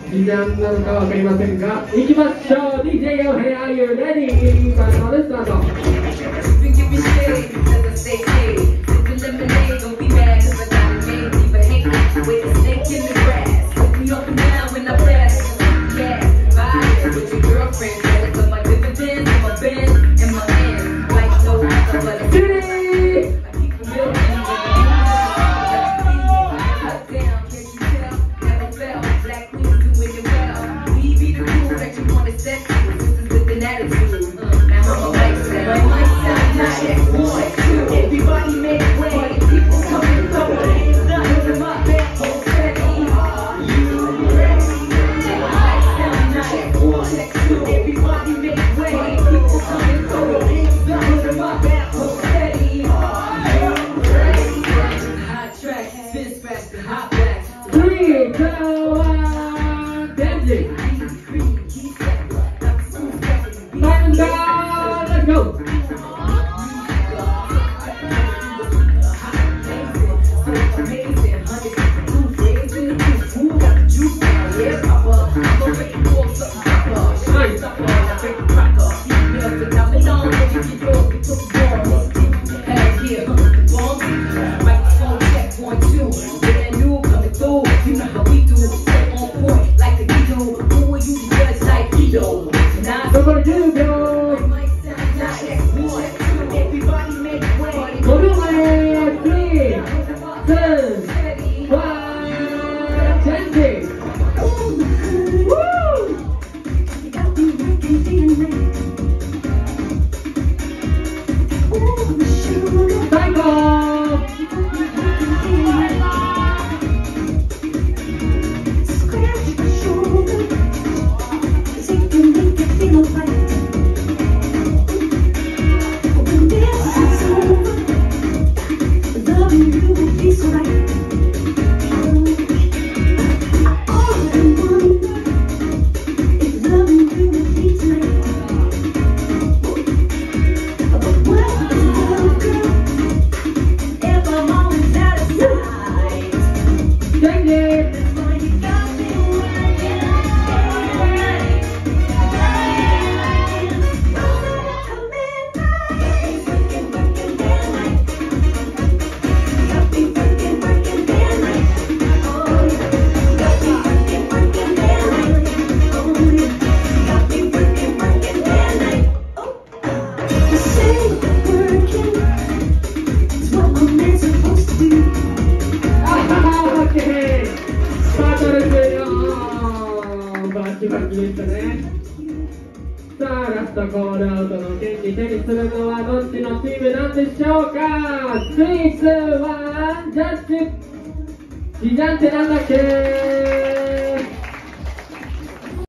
時短なのかわかりませんが、いきましょう。 DJ Yo Hey Are You Ready? バトルスタート。さあ、ラストコールアウトの権利手にするのはどっちのチームなんでしょうか。3、2、1、ジャッジ。ジャンってなんだっけ。